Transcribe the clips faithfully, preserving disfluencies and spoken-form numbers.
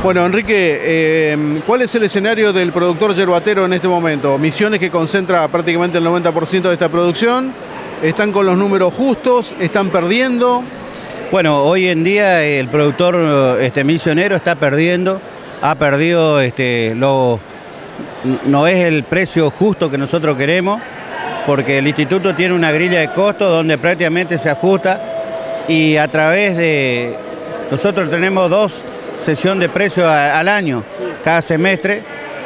Bueno, Enrique, eh, ¿cuál es el escenario del productor yerbatero en este momento? Misiones, que concentra prácticamente el noventa por ciento de esta producción, ¿están con los números justos? ¿Están perdiendo? Bueno, hoy en día el productor este, misionero está perdiendo, ha perdido, este, lo, no es el precio justo que nosotros queremos, porque el instituto tiene una grilla de costos donde prácticamente se ajusta, y a través de, nosotros tenemos dos sesiones de precios al año, cada semestre,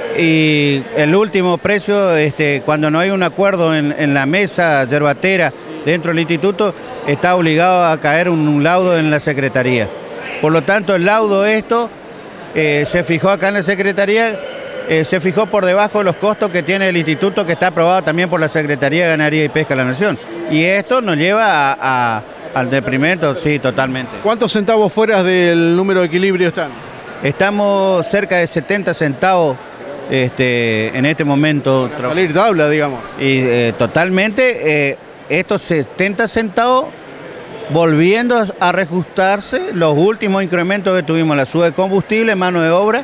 y el último precio, este, cuando no hay un acuerdo en, en la mesa yerbatera dentro del instituto, está obligado a caer un, un laudo en la Secretaría. Por lo tanto, el laudo esto eh, se fijó acá en la Secretaría, eh, se fijó por debajo de los costos que tiene el instituto, que está aprobado también por la Secretaría de Ganadería y Pesca de la Nación. Y esto nos lleva a, a, al deprimento, sí, totalmente. ¿Cuántos centavos fuera del número de equilibrio están? Estamos cerca de setenta centavos este, en este momento. Para salir tabla, digamos. Y eh, totalmente, eh, estos setenta centavos volviendo a reajustarse los últimos incrementos que tuvimos, la suba de combustible, mano de obra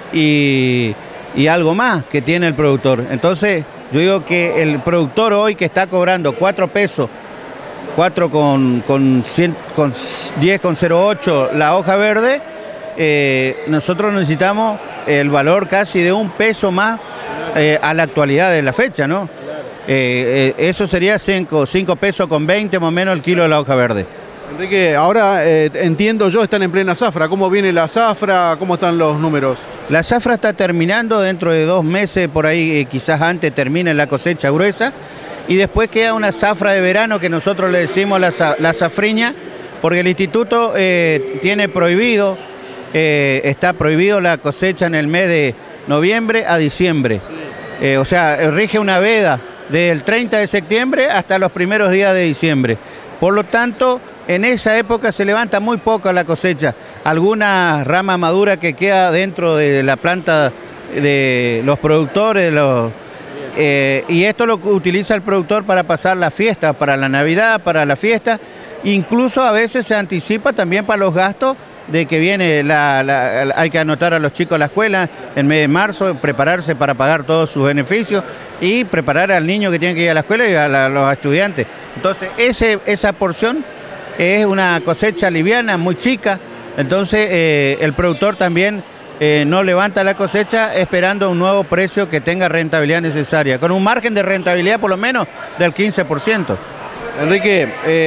y, y algo más que tiene el productor. Entonces, yo digo que el productor hoy que está cobrando cuatro pesos, cuatro con, con, con diez con cero ocho la hoja verde, eh, nosotros necesitamos el valor casi de un peso más eh, a la actualidad de la fecha, ¿no? Eh, eh, eso sería cinco pesos con veinte más o menos el kilo de la hoja verde. Enrique, ahora eh, entiendo yo, están en plena zafra. ¿Cómo viene la zafra? ¿Cómo están los números? La zafra está terminando, dentro de dos meses, por ahí eh, quizás antes termine la cosecha gruesa, y después queda una zafra de verano que nosotros le decimos la, la zafriña, porque el instituto eh, tiene prohibido, eh, está prohibido la cosecha en el mes de noviembre a diciembre. Sí. Eh, o sea, rige una veda del treinta de septiembre hasta los primeros días de diciembre. Por lo tanto, en esa época se levanta muy poco la cosecha. Alguna rama madura que queda dentro de la planta de los productores, los, eh, y esto lo utiliza el productor para pasar la fiesta, para la Navidad, para la fiesta. Incluso a veces se anticipa también para los gastos de que viene, la, la, la, hay que anotar a los chicos a la escuela en mes de marzo, prepararse para pagar todos sus beneficios y preparar al niño que tiene que ir a la escuela y a, la, a los estudiantes. Entonces ese, esa porción es una cosecha liviana, muy chica, entonces eh, el productor también eh, no levanta la cosecha esperando un nuevo precio que tenga rentabilidad necesaria, con un margen de rentabilidad por lo menos del quince por ciento. Enrique,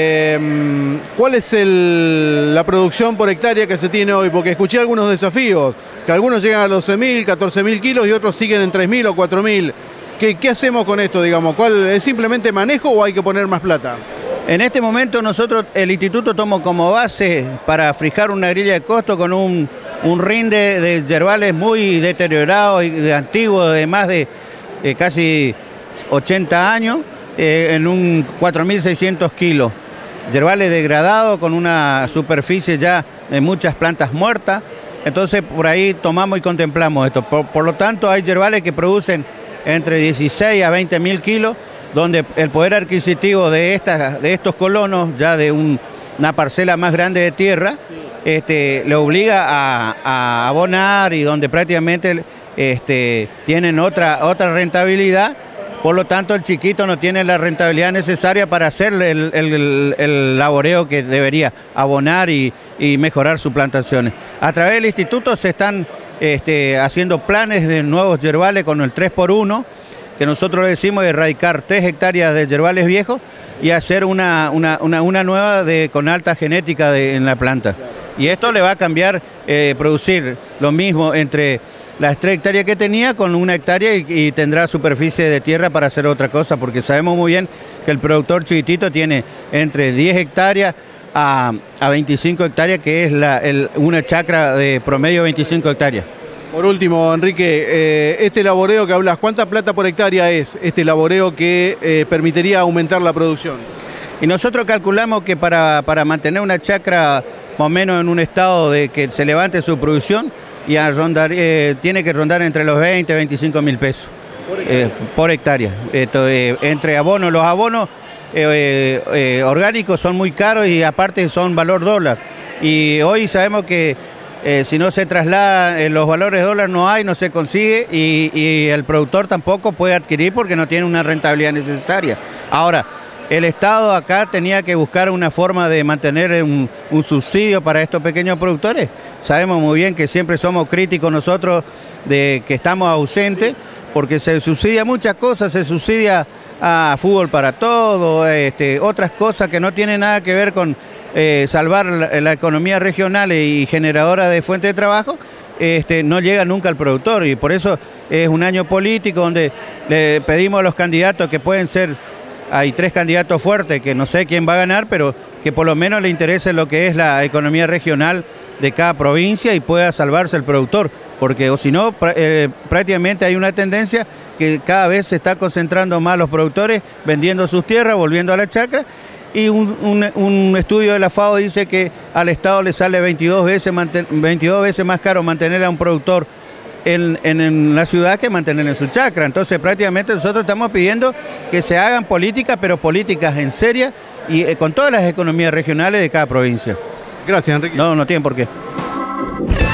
eh, ¿cuál es el, la producción por hectárea que se tiene hoy? Porque escuché algunos desafíos, que algunos llegan a doce mil, catorce mil kilos y otros siguen en tres mil o cuatro mil. ¿Qué, ¿Qué hacemos con esto, digamos? ¿Cuál, ¿Es simplemente manejo o hay que poner más plata? En este momento nosotros, el instituto toma como base para fijar una grilla de costo con un, un rinde de yerbales muy deteriorado y de antiguo, de más de eh, casi ochenta años, eh, en un cuatro mil seiscientos kilos. Yerbales degradados con una superficie ya de muchas plantas muertas. Entonces por ahí tomamos y contemplamos esto. Por, por lo tanto hay yerbales que producen entre dieciséis a veinte mil kilos, donde el poder adquisitivo de, estas, de estos colonos, ya de un, una parcela más grande de tierra, sí. este, le obliga a, a abonar y donde prácticamente este, tienen otra, otra rentabilidad. Por lo tanto, el chiquito no tiene la rentabilidad necesaria para hacer el, el, el, el laboreo que debería, abonar y, y mejorar sus plantaciones. A través del instituto se están este, haciendo planes de nuevos yerbales con el tres por uno, que nosotros decimos erradicar tres hectáreas de yerbales viejos y hacer una, una, una, una nueva de, con alta genética de, en la planta. Y esto le va a cambiar, eh, producir lo mismo entre las tres hectáreas que tenía con una hectárea y, y tendrá superficie de tierra para hacer otra cosa, porque sabemos muy bien que el productor chiquitito tiene entre diez hectáreas a, a veinticinco hectáreas, que es la, el, una chacra de promedio veinticinco hectáreas. Por último, Enrique, eh, este laboreo que hablas, ¿cuánta plata por hectárea es este laboreo que eh, permitiría aumentar la producción? Y nosotros calculamos que para, para mantener una chacra más o menos en un estado de que se levante su producción, y a rondar, eh, tiene que rondar entre los veinte y veinticinco mil pesos por hectárea. Eh, por hectárea. Esto, eh, entre abonos, los abonos eh, eh, orgánicos son muy caros y aparte son valor dólar. Y hoy sabemos que eh, si no se traslada, eh, los valores de dólar no hay, no se consigue y, y el productor tampoco puede adquirir porque no tiene una rentabilidad necesaria. Ahora, el Estado acá tenía que buscar una forma de mantener un, un subsidio para estos pequeños productores. Sabemos muy bien que siempre somos críticos nosotros de que estamos ausentes, porque se subsidia muchas cosas, se subsidia a fútbol para todo, este, otras cosas que no tienen nada que ver con eh, salvar la, la economía regional y generadora de fuente de trabajo, este, no llega nunca al productor, y por eso es un año político donde le pedimos a los candidatos que pueden ser... Hay tres candidatos fuertes que no sé quién va a ganar, pero que por lo menos le interese lo que es la economía regional de cada provincia y pueda salvarse el productor, porque o si no, eh, prácticamente hay una tendencia que cada vez se está concentrando más los productores vendiendo sus tierras, volviendo a la chacra, y un, un, un estudio de la FAO dice que al Estado le sale veintidós veces, veintidós veces más caro mantener a un productor En, en, en la ciudad que mantener en su chacra. Entonces prácticamente nosotros estamos pidiendo que se hagan políticas, pero políticas en serio y eh, con todas las economías regionales de cada provincia. Gracias, Enrique. No, no tienen por qué.